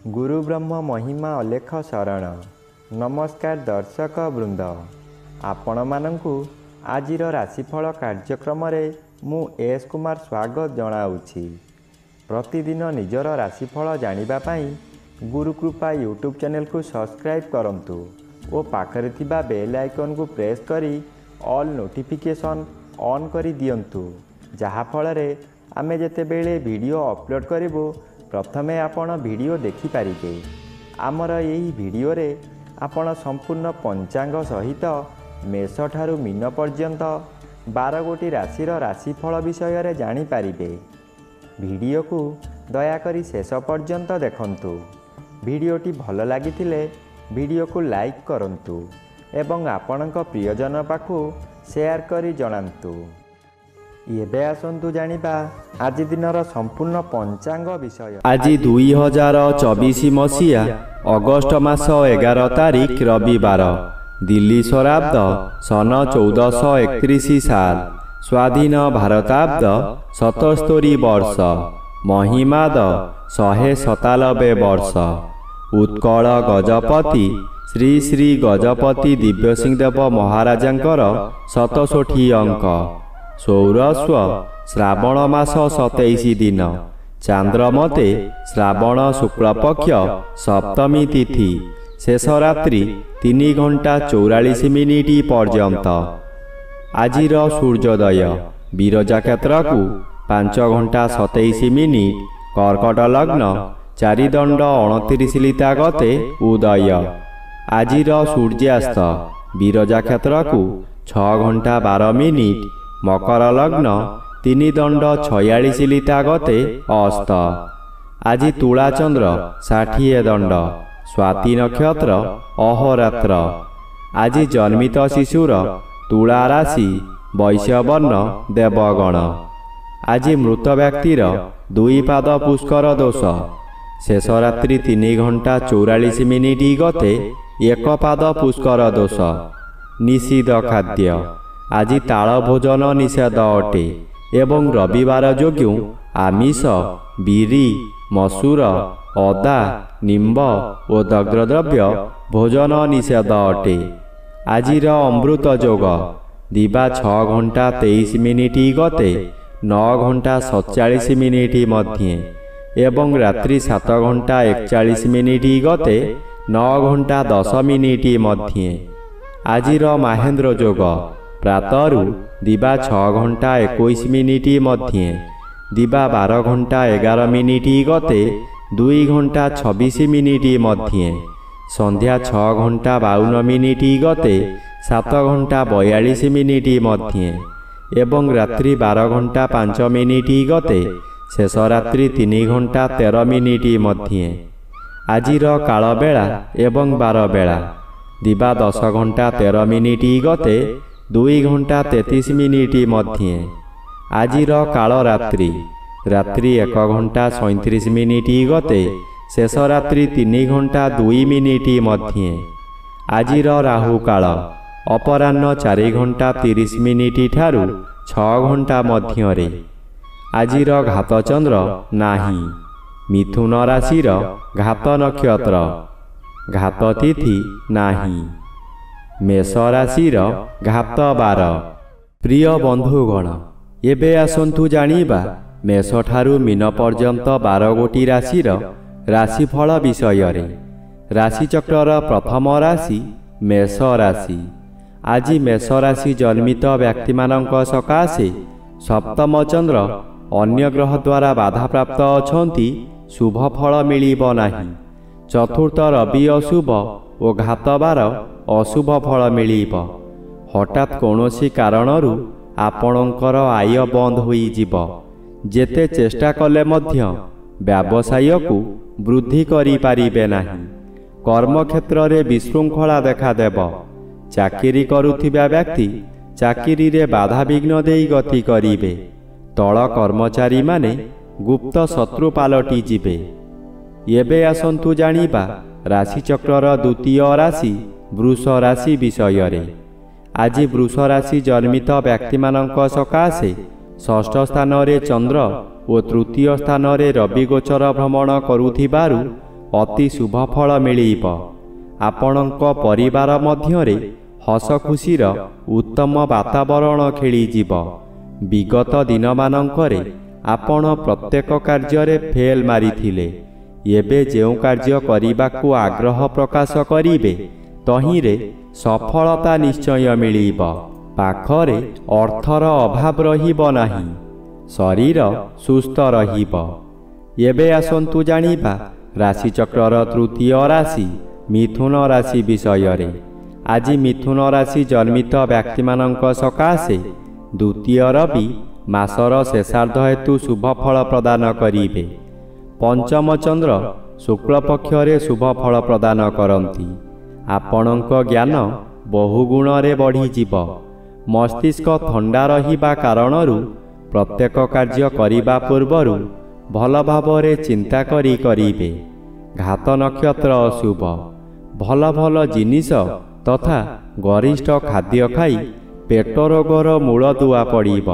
गुरु ब्रह्म महिमा अलेख शरण। नमस्कार दर्शक वृंद, आपण मानंकु आजिर राशिफल कार्यक्रम मु एस कुमार स्वागत जनाऊँगी। प्रतिदिन निजर राशिफल जानिबा पाई गुरुकृपा यूट्यूब चैनल को सब्सक्राइब करंतु और पाखरे थिबा बेल आइकन को प्रेस करी ऑल नोटिफिकेशन ऑन करी दियंतु, जहा फଳରେ आमे जेतेबेले वीडियो अपलोड करिवो प्रथमे आपण वीडियो देखि पारिबे। आमर यही वीडियो रे आपण संपूर्ण पंचांग सहित मेष ठारू मीन पर्यंत 12 गोटी राशिर राशिफल विषय रे जानि पारिबे। वीडियो को दया करी शेष पर्यंत देखंतु। वीडियोटी भल लागिथिले वीडियो को लाइक करंतु एवं आपणक प्रियजन पाखु शेयर करी जणांतु। एबे आसंतु जानिबा आज दिनर संपूर्ण पंचांग विषय। आज 2024 मसीहा अगस्ट मास 11 तारिख रविवार, दिल्ली शराब्द सन 1431 साल, स्वाधीन भारताब्द 77 वर्ष, महिमाद 197 वर्ष। उत्कल गजपति श्री श्री गजपति दिव्यसिंहदेव महाराजांकर 67 अंक। सौरस्व श्रावण मास 27 दिन, चांद्रमते श्रावण शुक्लपक्ष सप्तमी तिथि, शेष रात्रि 3 घंटा 44 मिनिट पर्यंत। आजिर सूर्योदय विरजा क्षेत्र को 5 घंटा 27 मिनिट, कर्कट लग्न 4 दंड 29 लिता गते उदय। आजिर सूर्यास्त विरजा क्षेत्र को 6 घंटा 12 मिनिट, मकर लग्न 3 दंड 46 लिता गते अस्त। आज तुला चंद्र 60 दंड, स्वाति नक्षत्र अहोरात्र। आज जन्मित शिशुर तुला राशि वैश्यवर्ण देवगण। आज मृत व्यक्तिर 2 पाद पुष्कर दोष, शेष रात्रि 3 घंटा 44 मिनिट गते 1 पाद पुष्कर दोष। निषिद्ध खाद्य आज ताल भोजन निषेध अटे एवं रविवार जोग्यु आमिष, बिरी, मसूर, अदा, निम्ब और दग्धद्रव्य भोजन निषेध अटे। आजिर अमृत जोग दिबा 6 घंटा 23 मिनिट गते 9 घंटा 47 मिनिट मध्य एवं रात्रि 7 घंटा 41 मिनिट गते 9 घंटा 10 मिनिट मध्य। आजिर महेंद्र जोग प्रातरु दिबा 6 घंटा 21 मिनिट मध्य, दिबा 12 घंटा 11 मिनिट गते 2 घंटा 26 मिनिट मध्य, संध्या 6 घंटा 52 मिनिट गते 7 घंटा 42 मिनिट मध्य एवं रात्रि 12 घंटा 5 मिनिट गते शेष रात्रि 3 घंटा 13 मिनिट मध्य। आजिर काल बेला एवं 12 बेला दिबा 10 घंटा 13 मिनिट गते 2 घंटा 33 मिनिट मध्य। आजिर काल रात्रि रात्रि 1 घंटा 37 मिनिट गते शेष रात्रि 3 घंटा 2 मिनिट मध्य। आजिर राहु काल अपराह्न 4 घंटा 30 मिनिट ठारू 6 घंटा मध्य। आजिर घात चंद्र नाही। मिथुन राशिर घात नक्षत्र, घात तिथि नाही। मेष राशिर घात 12। प्रिय बंधुगण, एबे आसंतु जानिबा मेष ठारू मीन पर्यंत 12 गोटी राशिर राशिफल विषय रे। राशिचक्रर प्रथम राशि मेष राशि। आज मेष राशि जन्मित व्यक्ति मानक सकाशे सप्तम चंद्र अन्य ग्रह द्वारा बाधा प्राप्त अछंती, शुभ फल मिलिब नाही। चतुर्थ रवि अशुभ और घात 12 अशुभ फल मिलिब। हठात कौनसी कारणरू आपणकर आय बंद होई जीव। जेते चेष्टा कले मध्य व्यवसाय को वृद्धि करि पारिबे नाही। कर्म क्षेत्र रे विशृंखला देखा देब। चाकरी करुथिबा व्यक्ति चाकरी रे बाधा विघ्न देई गति करिबे। तळ कर्मचारी माने गुप्त शत्रु पालटी जिबे। एबे आसंतु जानिबा राशिचक्रर द्वितीय राशि वृष राशि विषय रे। आज वृष राशि जन्मित व्यक्ति मानक सकाशे षष्ठ स्थान रे चंद्र और तृतीय स्थान रे रवि गोचर भ्रमण करुथिबारु ଅତି ଶୁଭ ଫଳ ମିଳିବ। ଆପଣଙ୍କ ପରିବାର ମଧ୍ୟରେ ହସ ଖୁସିର ଉତ୍ତମ ବାତାବରଣ ଖେଳିଯିବ। ବିଗତ ଦିନମାନଙ୍କରେ ଆପଣ ପ୍ରତ୍ୟେକ କାର୍ଯ୍ୟରେ ଫେଲ୍ ମାରିଥିଲେ। ଏବେ ଯେଉଁ କାର୍ଯ୍ୟ କରିବାକୁ ଆଗ୍ରହ ପ୍ରକାଶ କରିବେ ତହିଁରେ ସଫଳତା ନିଶ୍ଚୟ ମିଳିବ। ପାଖରେ ଅର୍ଥର ଅଭାବ ରହିବ ନାହିଁ। ଶରୀର ସୁସ୍ଥ ରହିବ। ଏବେ ଆସନ୍ତୁ ଜାଣିବା ରାଶିଚକ୍ରର ତୃତୀୟ ରାଶି ମିଥୁନ ରାଶି ବିଷୟରେ। ଆଜି ମିଥୁନ ରାଶି ଜନ୍ମିତ ବ୍ୟକ୍ତିମାନଙ୍କ ସକାଶେ ଦ୍ୱିତୀୟ ରବି ମାସର ଶେଷାର୍ଦ୍ଧ ହେତୁ ଶୁଭ ଫଳ ପ୍ରଦାନ କରିବେ। ପଞ୍ଚମ ଚନ୍ଦ୍ର ଶୁକ୍ଳପକ୍ଷରେ ଶୁଭ ଫଳ ପ୍ରଦାନ କରନ୍ତି। ଆପଣଙ୍କ ଜ୍ଞାନ ବହୁଗୁଣରେ ବଢ଼ିଯିବ। ମସ୍ତିଷ୍କ ଥଣ୍ଡା ରହିବା କାରଣରୁ ପ୍ରତ୍ୟେକ କାର୍ଯ୍ୟ କରିବା ପୂର୍ବରୁ ଭଲ ଭାବରେ ଚିନ୍ତା କରି କରିବେ। ଘାତ ନକ୍ଷତ୍ର ଅଶୁଭ। ଭଲ ଭଲ ଜିନିଷ ତଥା ଗରିଷ୍ଠ ଖାଦ୍ୟ ଖାଇ ପେଟ ରୋଗର ମୂଳଦୁଆ ପଡ଼ିବ।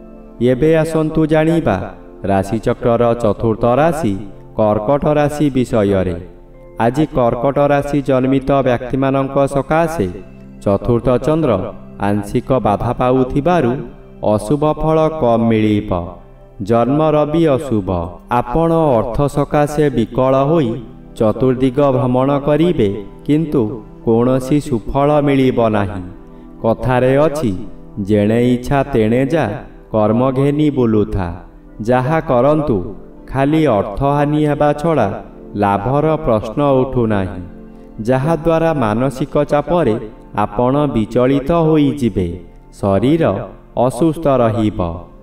ଏବେ ଆସନ୍ତୁ ଜାଣିବା ରାଶିଚକ୍ରର ଚତୁର୍ଥ ରାଶି କର୍କଟ ରାଶି ବିଷୟରେ। ଆଜି କର୍କଟ ରାଶି ଜନ୍ମିତ ବ୍ୟକ୍ତିମାନଙ୍କ ସକାଶେ ଚତୁର୍ଥ ଚନ୍ଦ୍ର ଆଂଶିକ ବାଧା ପାଉଥିବାରୁ ଅଶୁଭ ଫଳ କମ୍ ମିଳିବ। ଜନ୍ମ ରବି ଅଶୁଭ। ଆପଣ ଅର୍ଥ ସକାଶେ ବିକଳ ହୋଇ ଚତୁର୍ଦିଗ ଭ୍ରମଣ କରିବେ କିନ୍ତୁ କୌଣସି ସୁଫଳ ମିଳିବ ନାହିଁ। କଥାରେ ଅଛି ଯେଣେ ଇଚ୍ଛା ତେଣେ ଯା, କର୍ମ ଘେନି ବୁଲୁଥା। ଯାହା କରନ୍ତୁ ଖାଲି ଅର୍ଥହାନି ହେବା ଛଡ଼ା ଲାଭର ପ୍ରଶ୍ନ ଉଠୁନାହିଁ, ଯାହାଦ୍ୱାରା ମାନସିକ ଚାପରେ ଆପଣ ବିଚଳିତ ହୋଇଯିବେ। ଶରୀର ଅସୁସ୍ଥ ରହିବ।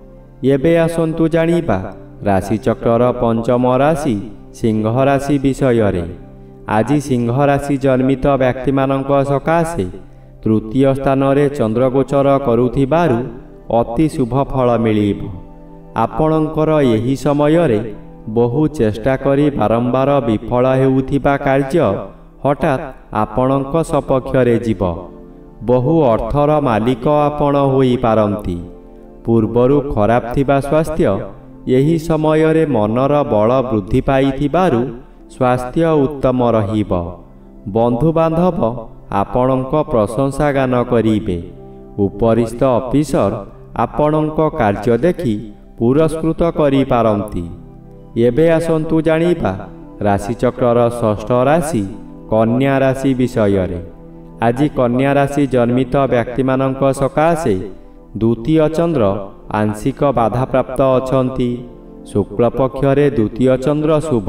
ଏବେ ଆସନ୍ତୁ ଜାଣିବା ରାଶିଚକ୍ରର ପଞ୍ଚମ ରାଶି ସିଂହ ରାଶି ବିଷୟରେ। ଆଜି ସିଂହ ରାଶି ଜନ୍ମିତ ବ୍ୟକ୍ତିମାନଙ୍କ ସକାଶେ ତୃତୀୟ ସ୍ଥାନରେ ଚନ୍ଦ୍ରଗୋଚର କରୁଥିବାରୁ ଅତି ଶୁଭ ଫଳ ମିଳିବ। ଆପଣଙ୍କର ଏହି ସମୟରେ ବହୁ ଚେଷ୍ଟା କରି ବାରମ୍ବାର ବିଫଳ ହେଉଥିବା କାର୍ଯ୍ୟ ହଠାତ୍ ଆପଣଙ୍କ ସପକ୍ଷରେ ଯିବ। ବହୁ ଅର୍ଥର ମାଲିକ ଆପଣ ହୋଇପାରନ୍ତି। ପୂର୍ବରୁ ଖରାପ ଥିବା ସ୍ୱାସ୍ଥ୍ୟ ଏହି ସମୟରେ ମନର ବଳ ବୃଦ୍ଧି ପାଇଥିବାରୁ ସ୍ୱାସ୍ଥ୍ୟ ଉତ୍ତମ ରହିବ। ବନ୍ଧୁବାନ୍ଧବ ଆପଣଙ୍କ ପ୍ରଶଂସା ଗାନ କରିବେ। ଉପରିସ୍ଥ ଅଫିସର ଆପଣଙ୍କ କାର୍ଯ୍ୟ ଦେଖି ପୁରସ୍କୃତ କରିପାରନ୍ତି। ଏବେ ଆସନ୍ତୁ ଜାଣିବା ରାଶିଚକ୍ରର ଷଷ୍ଠ ରାଶି କନ୍ୟା ରାଶି ବିଷୟରେ। ଆଜି କନ୍ୟା ରାଶି ଜନ୍ମିତ ବ୍ୟକ୍ତିମାନଙ୍କ ସକାଶେ ଦ୍ୱିତୀୟ ଚନ୍ଦ୍ର ଆଂଶିକ ବାଧାପ୍ରାପ୍ତ ଅଛନ୍ତି। ଶୁକ୍ଳପକ୍ଷରେ ଦ୍ୱିତୀୟ ଚନ୍ଦ୍ର ଶୁଭ।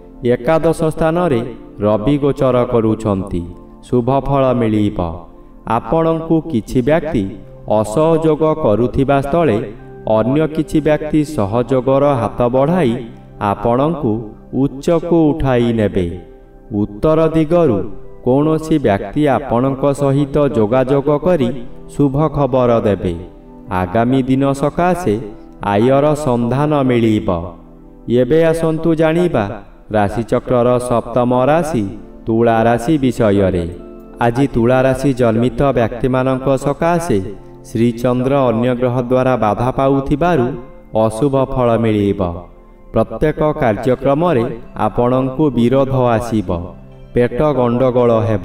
ଏକାଦଶ ସ୍ଥାନରେ ରବି ଗୋଚର କରୁଛନ୍ତି। ଶୁଭ ଫଳ ମିଳିବ। ଆପଣଙ୍କୁ କିଛି ବ୍ୟକ୍ତି ଅସହଯୋଗ କରୁଥିବା ସ୍ଥଳେ ଅନ୍ୟ କିଛି ବ୍ୟକ୍ତି ସହଯୋଗର ହାତ ବଢ଼ାଇ ଆପଣଙ୍କୁ ଉଚ୍ଚକୁ ଉଠାଇ ନେବେ। ଉତ୍ତର ଦିଗରୁ କୌଣସି ବ୍ୟକ୍ତି ଆପଣଙ୍କ ସହିତ ଯୋଗାଯୋଗ କରି ଶୁଭ ଖବର ଦେବେ। ଆଗାମୀ ଦିନ ସକାଶେ ଆୟର ସନ୍ଧାନ ମିଳିବ। ଏବେ ଆସନ୍ତୁ ଜାଣିବା ରାଶିଚକ୍ରର ସପ୍ତମ ରାଶି ତୁଳା ରାଶି ବିଷୟରେ। ଆଜି ତୁଳା ରାଶି ଜନ୍ମିତ ବ୍ୟକ୍ତିମାନଙ୍କ ସକାଶେ ଶ୍ରୀଚନ୍ଦ୍ର ଅନ୍ୟ ଗ୍ରହ ଦ୍ୱାରା ବାଧା ପାଉଥିବାରୁ ଅଶୁଭ ଫଳ ମିଳିବ। ପ୍ରତ୍ୟେକ କାର୍ଯ୍ୟକ୍ରମରେ ଆପଣଙ୍କୁ ବିରୋଧ ଆସିବ। ପେଟ ଗଣ୍ଡଗୋଳ ହେବ।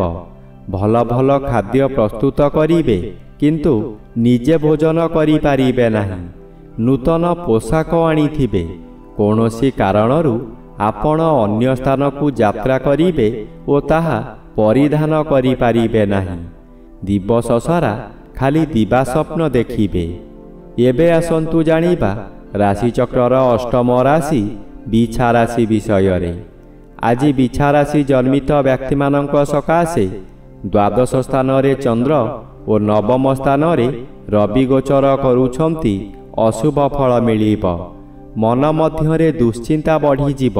ଭଲ ଭଲ ଖାଦ୍ୟ ପ୍ରସ୍ତୁତ କରିବେ କିନ୍ତୁ ନିଜେ ଭୋଜନ କରିପାରିବେ ନାହିଁ। ନୂତନ ପୋଷାକ ଆଣିଥିବେ। କୌଣସି କାରଣରୁ ଆପଣ ଅନ୍ୟ ସ୍ଥାନକୁ ଯାତ୍ରା କରିବେ ଓ ତାହା ପରିଧାନ କରିପାରିବେ ନାହିଁ। ଦିବସ ସାରା ଖାଲି ଦିବା ସ୍ୱପ୍ନ ଦେଖିବେ। ଏବେ ଆସନ୍ତୁ ଜାଣିବା ରାଶିଚକ୍ରର ଅଷ୍ଟମ ରାଶି ବିଛା ରାଶି ବିଷୟରେ। ଆଜି ବିଛା ରାଶି ଜନ୍ମିତ ବ୍ୟକ୍ତିମାନଙ୍କ ସକାଶେ ଦ୍ୱାଦଶ ସ୍ଥାନରେ ଚନ୍ଦ୍ର ଓ ନବମ ସ୍ଥାନରେ ରବି ଗୋଚର କରୁଛନ୍ତି। ଅଶୁଭ ଫଳ ମିଳିବ। ମନ ମଧ୍ୟରେ ଦୁଶ୍ଚିନ୍ତା ବଢ଼ିଯିବ।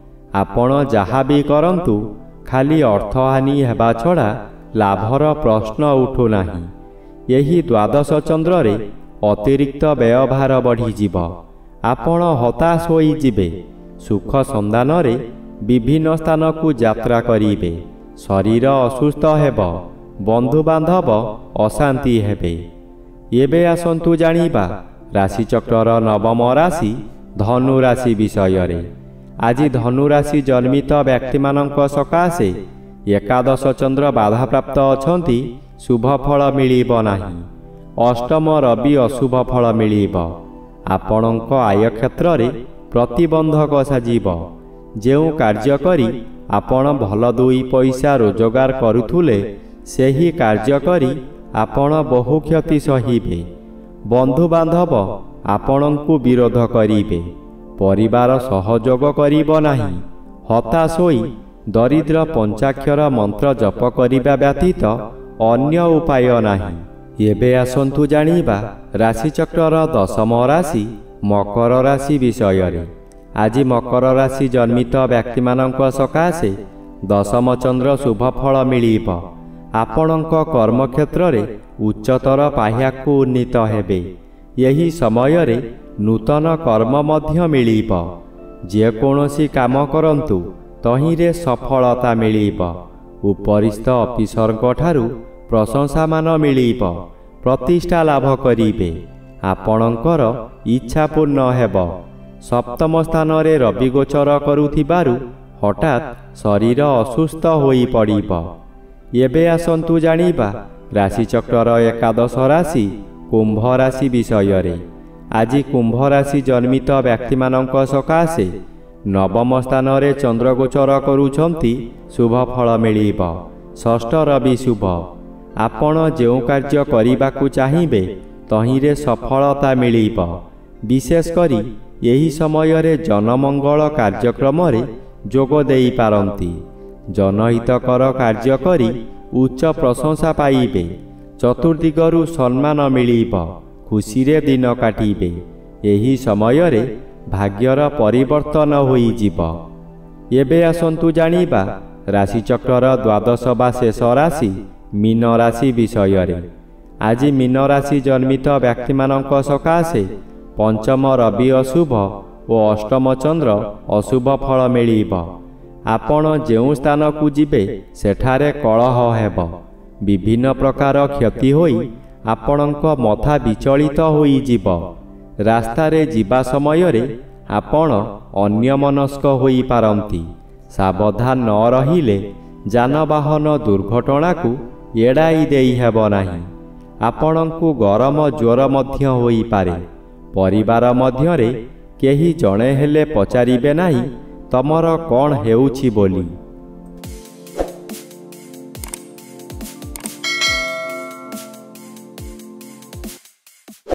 ଆପଣ ଯାହା ବି କରନ୍ତୁ ଖାଲି ଅର୍ଥହାନି ହେବା ଛଡ଼ା ଲାଭର ପ୍ରଶ୍ନ ଉଠୁନାହିଁ। ଏହି ଦ୍ୱାଦଶ ଚନ୍ଦ୍ରରେ ଅତିରିକ୍ତ ବ୍ୟୟଭାର ବଢ଼ିଯିବ। ଆପଣ ହତାଶ ହୋଇଯିବେ। ସୁଖ ସନ୍ଧାନରେ ବିଭିନ୍ନ ସ୍ଥାନକୁ ଯାତ୍ରା କରିବେ। ଶରୀର ଅସୁସ୍ଥ ହେବ। ବନ୍ଧୁବାନ୍ଧବ ଅଶାନ୍ତି ହେବେ। ଏବେ ଆସନ୍ତୁ ଜାଣିବା ରାଶିଚକ୍ରର ନବମ ରାଶି ଧନୁ ରାଶି ବିଷୟରେ। ଆଜି ଧନୁରାଶି ଜନ୍ମିତ ବ୍ୟକ୍ତିମାନଙ୍କ ସକାଶେ ଏକାଦଶ ଚନ୍ଦ୍ର ବାଧାପ୍ରାପ୍ତ ଅଛନ୍ତି, ଶୁଭ ଫଳ ମିଳିବ ନାହିଁ। ଅଷ୍ଟମ ରବି ଅଶୁଭ ଫଳ ମିଳିବ। ଆପଣଙ୍କ ଆୟ କ୍ଷେତ୍ରରେ ପ୍ରତିବନ୍ଧକ ସାଜିବ। ଯେଉଁ କାର୍ଯ୍ୟ କରି ଆପଣ ଭଲ ଦୁଇ ପଇସା ରୋଜଗାର କରୁଥିଲେ, ସେହି କାର୍ଯ୍ୟ କରି ଆପଣ ବହୁ କ୍ଷତି ସହିବେ। ବନ୍ଧୁବାନ୍ଧବ ଆପଣଙ୍କୁ ବିରୋଧ କରିବେ। ପରିବାର ସହଯୋଗ କରିବ ନାହିଁ। ହତାଶ ହୋଇ ଦରିଦ୍ର ପଞ୍ଚାକ୍ଷର ମନ୍ତ୍ର ଜପ କରିବା ବ୍ୟତୀତ ଅନ୍ୟ ଉପାୟ ନାହିଁ। ଏବେ ଆସନ୍ତୁ ଜାଣିବା ରାଶିଚକ୍ରର ଦଶମ ରାଶି ମକର ରାଶି ବିଷୟରେ। ଆଜି ମକର ରାଶି ଜନ୍ମିତ ବ୍ୟକ୍ତିମାନଙ୍କ ସକାଶେ ଦଶମ ଚନ୍ଦ୍ର ଶୁଭ ଫଳ ମିଳିବ। ଆପଣଙ୍କ କର୍ମକ୍ଷେତ୍ରରେ ଉଚ୍ଚତର ପାହ୍ୟାକୁ ଉନ୍ନୀତ ହେବେ। ଏହି ସମୟରେ ନୂତନ କର୍ମ ମଧ୍ୟ ମିଳିବ। ଯେକୌଣସି କାମ କରନ୍ତୁ ତହିଁରେ ସଫଳତା ମିଳିବ। ଉପରିସ୍ଥ ଅଫିସରଙ୍କଠାରୁ ପ୍ରଶଂସାମାନ ମିଳିବ। ପ୍ରତିଷ୍ଠା ଲାଭ କରିବେ। ଆପଣଙ୍କର ଇଚ୍ଛା ପୂର୍ଣ୍ଣ ହେବ। ସପ୍ତମ ସ୍ଥାନରେ ରବି ଗୋଚର କରୁଥିବାରୁ ହଠାତ୍ ଶରୀର ଅସୁସ୍ଥ ହୋଇପଡ଼ିବ। ଏବେ ଆସନ୍ତୁ ଜାଣିବା ରାଶିଚକ୍ରର ଏକାଦଶ ରାଶି କୁମ୍ଭ ରାଶି ବିଷୟରେ। ଆଜି କୁମ୍ଭ ରାଶି ଜନ୍ମିତ ବ୍ୟକ୍ତିମାନଙ୍କ ସକାଶେ ନବମ ସ୍ଥାନରେ ଚନ୍ଦ୍ରଗୋଚର କରୁଛନ୍ତି, ଶୁଭ ଫଳ ମିଳିବ। ଷଷ୍ଠ ରବି ଶୁଭ। ଆପଣ ଯେଉଁ କାର୍ଯ୍ୟ କରିବାକୁ ଚାହିଁବେ ତହିଁରେ ସଫଳତା ମିଳିବ। ବିଶେଷ କରି ଏହି ସମୟରେ ଜନମଙ୍ଗଳ କାର୍ଯ୍ୟକ୍ରମରେ ଯୋଗ ଦେଇପାରନ୍ତି। ଜନହିତକର କାର୍ଯ୍ୟ କରି ଉଚ୍ଚ ପ୍ରଶଂସା ପାଇବେ। ଚତୁର୍ଦିଗରୁ ସମ୍ମାନ ମିଳିବ। ଖୁସିରେ ଦିନ କାଟିବେ। ଏହି ସମୟରେ ଭାଗ୍ୟର ପରିବର୍ତ୍ତନ ହୋଇଯିବ। ଏବେ ଆସନ୍ତୁ ଜାଣିବା ରାଶିଚକ୍ରର ଦ୍ୱାଦଶ ବା ଶେଷ ରାଶି ମୀନ ରାଶି ବିଷୟରେ। ଆଜି ମୀନ ରାଶି ଜନ୍ମିତ ବ୍ୟକ୍ତିମାନଙ୍କ ସକାଶେ ପଞ୍ଚମ ରବି ଅଶୁଭ ଓ ଅଷ୍ଟମ ଚନ୍ଦ୍ର ଅଶୁଭ ଫଳ ମିଳିବ। ଆପଣ ଯେଉଁ ସ୍ଥାନକୁ ଯିବେ ସେଠାରେ କଳହ ହେବ। ବିଭିନ୍ନ ପ୍ରକାର କ୍ଷତି ହୋଇ ଆପଣଙ୍କ ମଥା ବିଚଳିତ ହୋଇଯିବ। ରାସ୍ତାରେ ଯିବା ସମୟରେ ଆପଣ ଅନ୍ୟମନସ୍କ ହୋଇପାରନ୍ତି। ସାବଧାନ ନ ରହିଲେ ଯାନବାହନ ଦୁର୍ଘଟଣାକୁ ଏଡ଼ାଇ ଦେଇ ହେବ ନାହିଁ। ଆପଣଙ୍କୁ ଗରମ ଜ୍ୱର ମଧ୍ୟ ହୋଇପାରେ। ପରିବାର ମଧ୍ୟରେ କେହି ଜଣେ ହେଲେ ପଚାରିବେ ନାହିଁ ତମର କ'ଣ ହେଉଛି ବୋଲି।